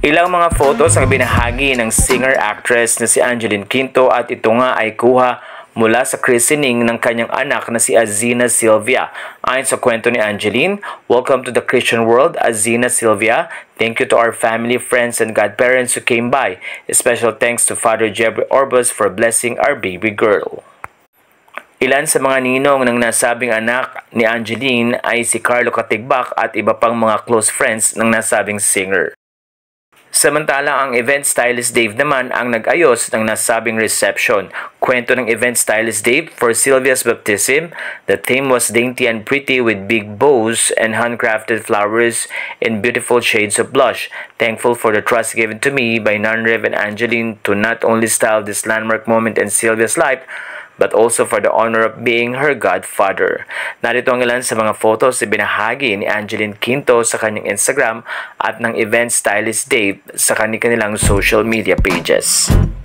Ilang mga photos ang binahagi ng singer-actress na si Angeline Quinto at ito nga ay kuha mula sa christening ng kanyang anak na si Azina Sylvia. Ayon sa kwento ni Angeline, "Welcome to the Christian world, Azina Sylvia. Thank you to our family, friends, and godparents who came by. Special thanks to Father Jeffrey Orbos for blessing our baby girl." Ilan sa mga ninong ng nasabing anak ni Angeline ay si Carlo Katigbak at iba pang mga close friends ng nasabing singer. Samantala, ang event stylist Dave naman ang nag-ayos ng nasabing reception. Kwento ng event stylist Dave, for Sylvia's baptism, the theme was dainty and pretty with big bows and handcrafted flowers in beautiful shades of blush. Thankful for the trust given to me by Nanrev and Angeline to not only style this landmark moment in Sylvia's life, but also for the honor of being her godfather. Narito ang ilan sa mga photos na binahagi ni Angeline Quinto sa kanyang Instagram at ng event stylist Dave sa kanilang social media pages.